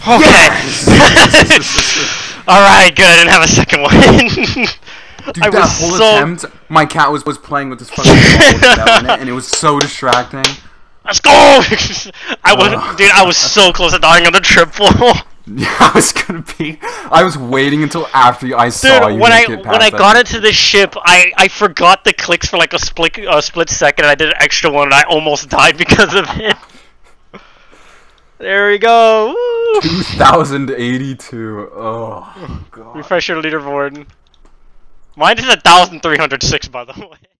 Okay. Yes! Alright, good. I didn't have a second one. Dude, that whole attempt, my cat was playing with this fucking ball in it, and it was so distracting. Let's go! I was so close to dying on the triple. Yeah, I was waiting until after I saw you. When I got into the ship, I forgot the clicks for like a split second, and I did an extra one, and I almost died because of it. There we go. Woo. 2082. Oh god. Refresh your leaderboard. Mine is 1,306, by the way.